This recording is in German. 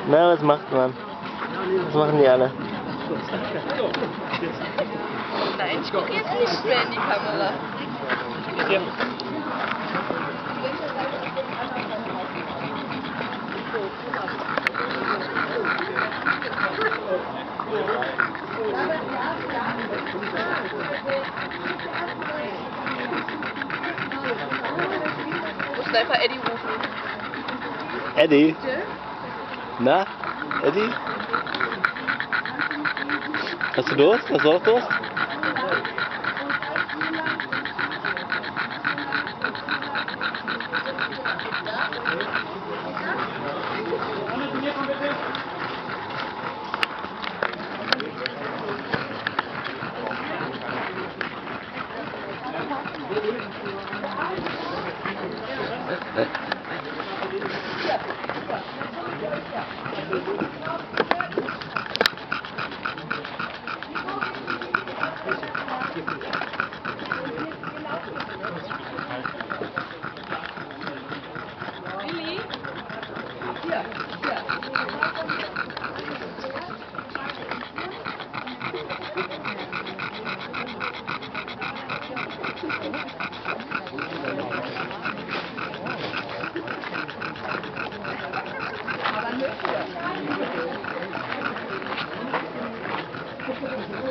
Na, was macht man? Was machen die alle? Nein, ich gucke jetzt nicht mehr in die Kamera. Ich muss einfach Eddie rufen. Eddie? Na? Eddie? Hast du Durst? Hast du auch Durst? Aber